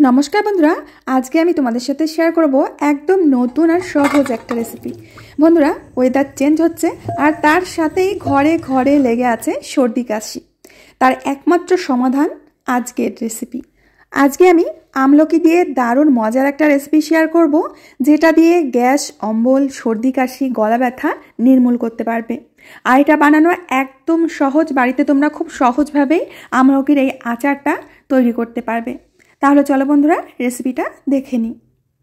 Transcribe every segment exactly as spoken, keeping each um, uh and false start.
नमस्कार बंधुरा आज के आमी तुम्हादेर साथे शेयर करब एकदम नतून और सहज एक रेसिपि। बंधुरा वेदार चेंज होच्छे और तार साथेई घरे घरे लेगे आछे सर्दी काशी, तार एकमात्र समाधान आजकेर रेसिपि। आज के आमी आमलकी दिए दारुण मजार एक रेसिपि शेयर करब जेटा दिए गैस अम्बल सर्दी काशी गला व्यथा निर्मूल करते पारबे। আর এটা বানানো একদম সহজ, বাড়িতে তোমরা খুব সহজভাবে আমলকির এই আচারটা তৈরি করতে পারবে। তাহলে চলো বন্ধুরা রেসিপিটা দেখে নিই।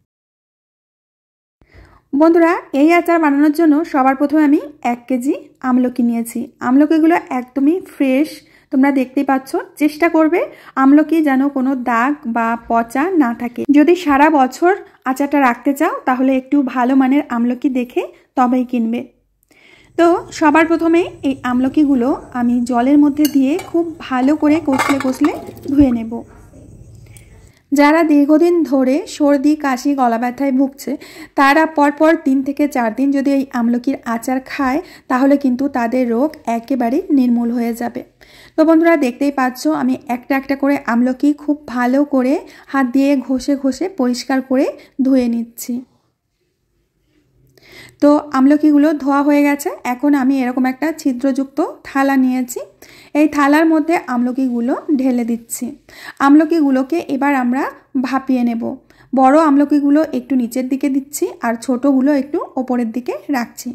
বন্ধুরা এই আচার বানানোর জন্য সবার প্রথমে আমি এক কেজি আমলকি নিয়েছি। আমলকিগুলো একদমই ফ্রেশ, তোমরা দেখতেই পাচ্ছ। চেষ্টা করবে আমলকি যেন কোনো দাগ বা পচা না থাকে। যদি সারা বছর আচারটা রাখতে চাও তাহলে একটু ভালো মানের আমলকি দেখে তবেই কিনবে। তো সবার প্রথমে এই আমলকিগুলো আমি জলের মধ্যে দিয়ে খুব ভালো করে কষলে কষলে ধুয়ে নেব। যারা দীর্ঘদিন ধরে সর্দি কাশি গলা ব্যথায় ভুগছে তারা পরপর তিন থেকে চার দিন যদি এই আমলকির আচার খায় তাহলে কিন্তু তাদের রোগ একেবারেই নির্মূল হয়ে যাবে। তো বন্ধুরা দেখতেই পাচ্ছ আমি একটা একটা করে আমলকি খুব ভালো করে হাত দিয়ে ঘষে ঘষে পরিষ্কার করে ধুয়ে নিচ্ছি। তো আমলকিগুলো ধোয়া হয়ে গেছে। এখন আমি এরকম একটা ছিদ্রযুক্ত থালা নিয়েছি, এই থালার মধ্যে আমলকিগুলো ঢেলে দিচ্ছি। আমলকিগুলোকে এবার আমরা ভাপিয়ে নেব। বড় আমলকিগুলো একটু নিচের দিকে দিচ্ছি আর ছোটগুলো একটু ওপরের দিকে রাখছি।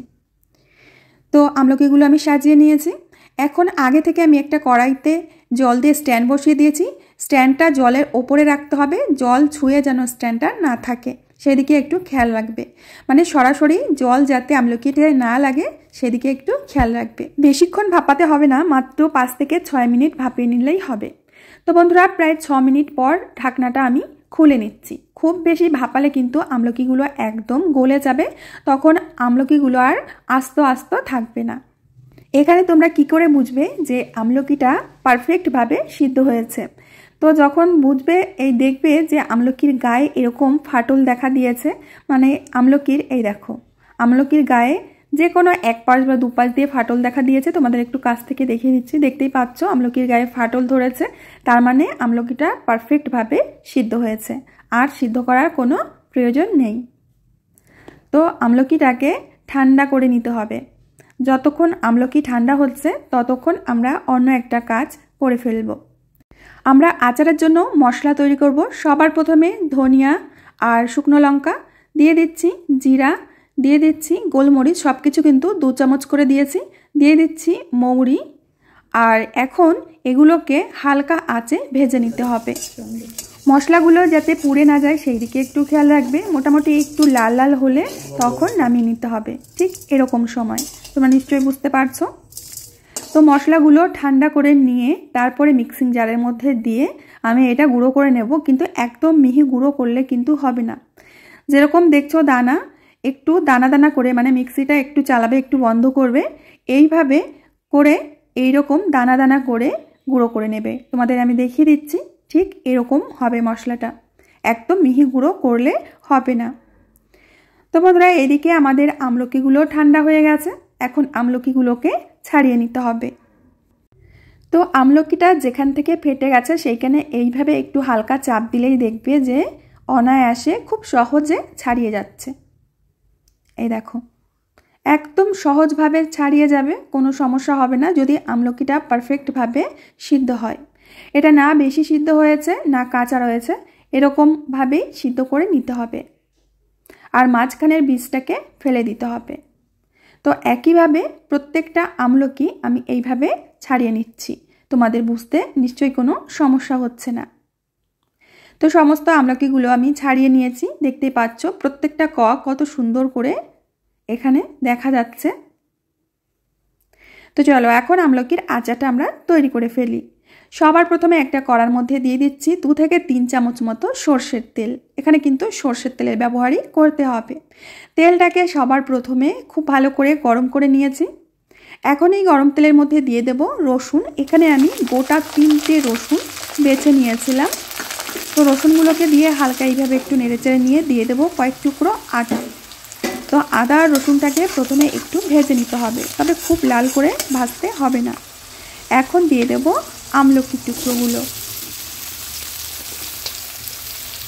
তো আমলকিগুলো আমি সাজিয়ে নিয়েছি। এখন আগে থেকে আমি একটা কড়াইতে জল দিয়ে স্ট্যান্ড বসিয়ে দিয়েছি। স্ট্যান্ডটা জলের ওপরে রাখতে হবে, জল ছুঁয়ে যেন স্ট্যান্ডটা না থাকে সেদিকে একটু খেয়াল রাখবে। মানে সরাসরি জল যাতে আমলকিতে না লাগে সেদিকে একটু খেয়াল রাখবে। বেশিক্ষণ ভাপাতে হবে না, মাত্র পাঁচ থেকে ছয় মিনিট ভাপিয়ে নিলেই হবে। তো বন্ধুরা প্রায় ছ মিনিট পর ঢাকনাটা আমি খুলে নিচ্ছি। খুব বেশি ভাপালে কিন্তু আমলকিগুলো একদম গলে যাবে, তখন আমলকিগুলো আর আস্ত আস্ত থাকবে না। এখানে তোমরা কি করে বুঝবে যে আমলকিটা পারফেক্টভাবে সিদ্ধ হয়েছে? তো যখন বুঝবে এই দেখবে যে আমলকির গায়ে এরকম ফাটল দেখা দিয়েছে, মানে আমলকির এই দেখো আমলকির গায়ে যে কোনো এক পাশ বা দু পাশ দিয়ে ফাটল দেখা দিয়েছে। তোমাদের একটু কাছ থেকে দেখিয়ে দিচ্ছি, দেখতেই পাচ্ছ আমলকির গায়ে ফাটল ধরেছে, তার মানে আমলকিটা পারফেক্টভাবে সিদ্ধ হয়েছে, আর সিদ্ধ করার কোনো প্রয়োজন নেই। তো আমলকিটাকে ঠান্ডা করে নিতে হবে। যতক্ষণ আমলকি ঠান্ডা হচ্ছে ততক্ষণ আমরা অন্য একটা কাজ করে ফেলব। আমরা আচারের জন্য মশলা তৈরি করব। সবার প্রথমে ধনিয়া আর শুকনো লঙ্কা দিয়ে দিচ্ছি, জিরা দিয়ে দিচ্ছি, গোলমরিচ সব কিছু কিন্তু দু চামচ করে দিয়েছি, দিয়ে দিচ্ছি মৌরি। আর এখন এগুলোকে হালকা আঁচে ভেজে নিতে হবে। মশলাগুলো যাতে পুড়ে না যায় সেই দিকে একটু খেয়াল রাখবে। মোটামুটি একটু লাল লাল হলে তখন নামিয়ে নিতে হবে, ঠিক এরকম সময়। তোমরা নিশ্চয়ই বুঝতে পারছো। তো মশলাগুলো ঠান্ডা করে নিয়ে তারপরে মিক্সিং জারের মধ্যে দিয়ে আমি এটা গুঁড়ো করে নেব, কিন্তু একদম মিহি গুঁড়ো করলে কিন্তু হবে না। যেরকম দেখছো দানা, একটু দানা দানা করে, মানে মিক্সিটা একটু চালাবে একটু বন্ধ করবে, এইভাবে করে এইরকম দানা দানা করে গুঁড়ো করে নেবে। তোমাদের আমি দেখিয়ে দিচ্ছি, ঠিক এরকম হবে মশলাটা, একদম মিহি গুঁড়ো করলে হবে না। তো বন্ধুরা এদিকে আমাদের আমলকিগুলো ঠান্ডা হয়ে গেছে, এখন আমলকিগুলোকে ছাড়িয়ে নিতে হবে। তো আমলকিটা যেখান থেকে ফেটে গেছে সেইখানে এইভাবে একটু হালকা চাপ দিলেই দেখবে যে অনায়াসে খুব সহজে ছাড়িয়ে যাচ্ছে। এই দেখো একদম সহজভাবে ছাড়িয়ে যাবে, কোনো সমস্যা হবে না যদি আমলকিটা পারফেক্টভাবে সিদ্ধ হয়। এটা না বেশি সিদ্ধ হয়েছে না কাঁচা রয়েছে, এরকমভাবেই সিদ্ধ করে নিতে হবে। আর মাঝখানের বীজটাকে ফেলে দিতে হবে। তো একইভাবে প্রত্যেকটা আমলকি আমি এইভাবে ছাড়িয়ে নিচ্ছি। তোমাদের বুঝতে নিশ্চয়ই কোনো সমস্যা হচ্ছে না। তো সমস্ত আমলকিগুলো আমি ছাড়িয়ে নিয়েছি, দেখতেই পাচ্ছ প্রত্যেকটা ক কত সুন্দর করে এখানে দেখা যাচ্ছে। তো চলো এখন আমলকির আচারটা আমরা তৈরি করে ফেলি। সবার প্রথমে একটা কড়ার মধ্যে দিয়ে দিচ্ছি দু থেকে তিন চামচ মতো সর্ষের তেল। এখানে কিন্তু সর্ষের তেলের ব্যবহারই করতে হবে। তেলটাকে সবার প্রথমে খুব ভালো করে গরম করে নিয়েছি। এখন এই গরম তেলের মধ্যে দিয়ে দেব রসুন। এখানে আমি গোটা তিনটে রসুন বেছে নিয়েছিলাম। তো রসুনগুলোকে দিয়ে হালকা এইভাবে একটু নেড়েচেড়ে নিয়ে দিয়ে দেব কয়েক টুকরো আদা। তো আদা আর রসুনটাকে প্রথমে একটু ভেজে নিতে হবে, তবে খুব লাল করে ভাজতে হবে না। এখন দিয়ে দেব আমলকির টুকরোগুলো।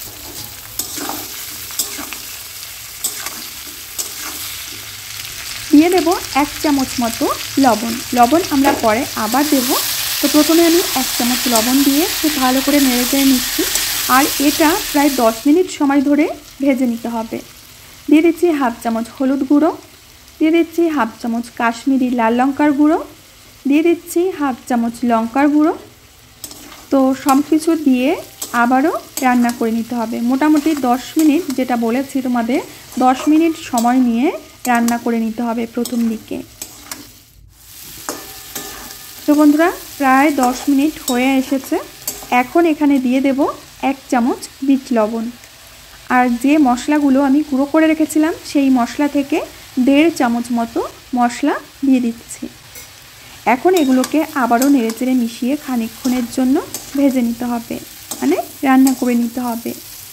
দিয়ে দেব এক চামচ মতো লবণ। লবণ আমরা পরে আবার দেব। তো প্রথমে আমি এক চামচ লবণ দিয়ে খুব ভালো করে নেড়ে চেড়ে নিচ্ছি। আর এটা প্রায় দশ মিনিট সময় ধরে ভেজে নিতে হবে। দিয়ে দিচ্ছি হাফ চামচ হলুদ গুঁড়ো, দিয়ে দিচ্ছি হাফ চামচ কাশ্মীরি লাল লঙ্কার গুঁড়ো, দিয়ে দিচ্ছি হাফ চামচ লঙ্কার গুঁড়ো। তো সব কিছু দিয়ে আবারও রান্না করে নিতে হবে। মোটামুটি দশ মিনিট, যেটা বলেছি তোমাদের, দশ মিনিট সময় নিয়ে রান্না করে নিতে হবে প্রথম দিকে। তো বন্ধুরা, প্রায় দশ মিনিট হয়ে এসেছে। এখন এখানে দিয়ে দেব এক চামচ বিট লবণ। আর যে মশলাগুলো আমি গুঁড়ো করে রেখেছিলাম সেই মশলা থেকে দেড় চামচ মতো মশলা দিয়ে দিচ্ছি। এখন এগুলোকে আবারও নেড়েচেড়ে মিশিয়ে খানিকক্ষণের জন্য ভেজে নিতে হবে, মানে রান্না করে নিতে হবে।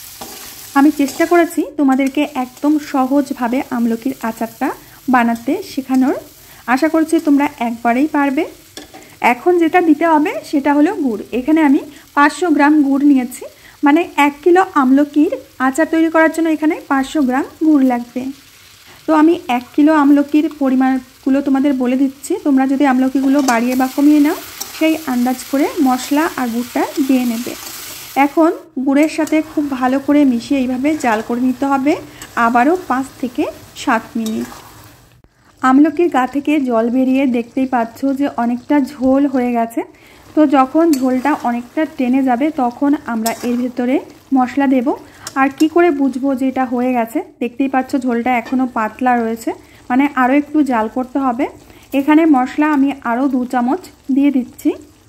আমি চেষ্টা করেছি তোমাদেরকে একদম সহজভাবে আমলকির আচারটা বানাতে শেখানোর। আশা করছি তোমরা একবারেই পারবে। এখন যেটা দিতে হবে সেটা হলো গুড়। এখানে আমি পাঁচশো গ্রাম গুড় নিয়েছি, মানে এক কিলো আমলকির আচার তৈরি করার জন্য এখানে পাঁচশো গ্রাম গুড় লাগবে। তো আমি এক কিলো আমলকির পরিমাণগুলো তোমাদের বলে দিচ্ছি। তোমরা যদি আমলকিগুলো বাড়িয়ে বা কমিয়ে নাও সেই আন্দাজ করে মশলা আর গুড়টা দিয়ে নেবে। এখন গুড়ের সাথে খুব ভালো করে মিশিয়ে এইভাবে জাল করে নিতে হবে আবারও পাঁচ থেকে সাত মিনিট। আমলকির গা থেকে জল বেরিয়ে দেখতেই পাচ্ছ যে অনেকটা ঝোল হয়ে গেছে। তো যখন ঝোলটা অনেকটা টেনে যাবে তখন আমরা এর ভেতরে মশলা দেব। আর কি করে বুঝবো যে এটা হয়ে গেছে? দেখতেই পাচ্ছ ঝোলটা এখনও পাতলা রয়েছে, মানে আরও একটু জাল করতে হবে। এখানে মশলা আমি আরও দু চামচ দিয়ে দিচ্ছি।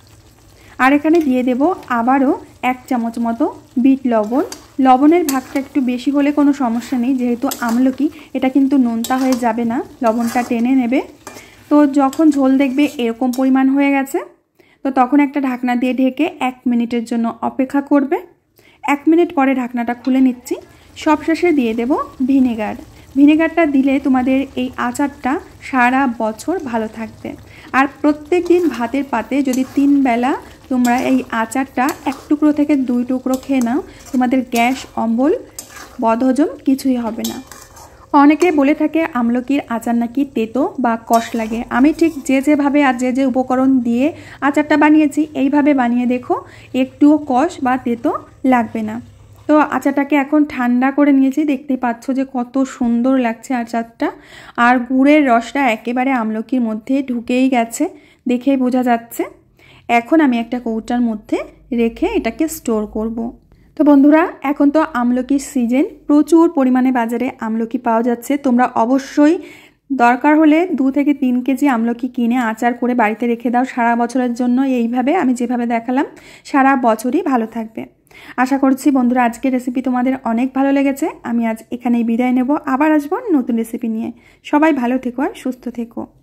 আর এখানে দিয়ে দেব আবারও এক চামচ মতো বিট লবণ। লবণের ভাগটা একটু বেশি হলে কোনো সমস্যা নেই, যেহেতু আমলকি এটা কিন্তু নোনতা হয়ে যাবে না, লবণটা টেনে নেবে। তো যখন ঝোল দেখবে এরকম পরিমাণ হয়ে গেছে, তো তখন একটা ঢাকনা দিয়ে ঢেকে এক মিনিটের জন্য অপেক্ষা করবে। এক মিনিট পরে ঢাকনাটা খুলে নিচ্ছি। সবশেষে দিয়ে দেব ভিনেগার। ভিনেগারটা দিলে তোমাদের এই আচারটা সারা বছর ভালো থাকবে। আর প্রত্যেক দিন ভাতের পাতে যদি তিন বেলা তোমরা এই আচারটা এক টুকরো থেকে দুই টুকরো খেয়ে নাও, তোমাদের গ্যাস, অম্বল, বদহজম কিছুই হবে না। অনেকে বলে থাকে আমলকির আচার নাকি তেতো বা কষ লাগে। আমি ঠিক যে যেভাবে আর যে যে উপকরণ দিয়ে আচারটা বানিয়েছি এইভাবে বানিয়ে দেখো, একটুও কষ বা তেতো লাগবে না। তো আচারটাকে এখন ঠান্ডা করে নিয়েছি। দেখতেই পাচ্ছ যে কত সুন্দর লাগছে আচারটা। আর গুড়ের রসটা একেবারে আমলকির মধ্যে ঢুকেই গেছে, দেখেই বোঝা যাচ্ছে। এখন আমি একটা কৌটার মধ্যে রেখে এটাকে স্টোর করব। তো বন্ধুরা, এখন তো আমলকির সিজন, প্রচুর পরিমাণে বাজারে আমলকি পাওয়া যাচ্ছে। তোমরা অবশ্যই দরকার হলে দু থেকে তিন কেজি আমলকি কিনে আচার করে বাড়িতে রেখে দাও সারা বছরের জন্য। এইভাবে আমি যেভাবে দেখালাম সারা বছরই ভালো থাকবে। আশা করছি বন্ধুরা আজকের রেসিপি তোমাদের অনেক ভালো লেগেছে। আমি আজ এখানেই বিদায় নেব, আবার আসবো নতুন রেসিপি নিয়ে। সবাই ভালো থেকো আর সুস্থ থেকো।